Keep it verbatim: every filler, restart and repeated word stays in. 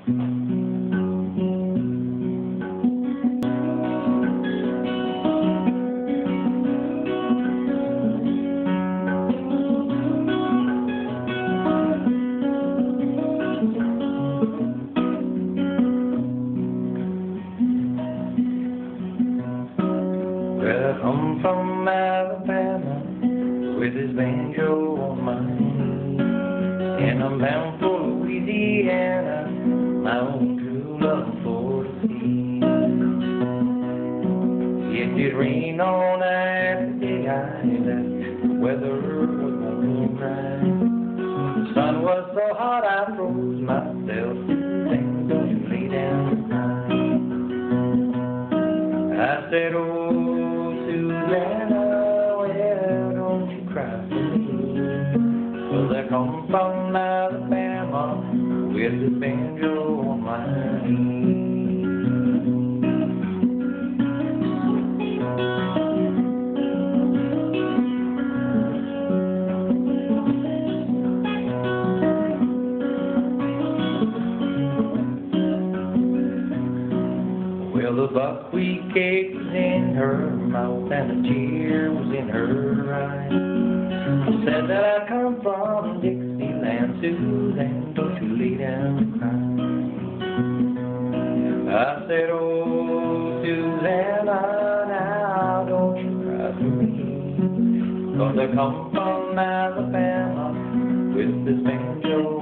Well, I come from Alabama with this banjo on my knee, and I'm bound for Louisiana, my own true love for the sea. It did rain all night the day I left, the weather was warm right. The sun was so hot I froze myself, and don't you lay down tonight. I said, oh, Susanna, well, don't you cry for me, 'cause I come from Alabama with this banjo on my knee. Well, the buckwheat cake was in her mouth and a tear was in her eye. She said that I come from Dixieland, Susan, don't you lay down and cry. I said, oh, Susanna, now don't you cry for me, 'cause I come from Alabama with this banjo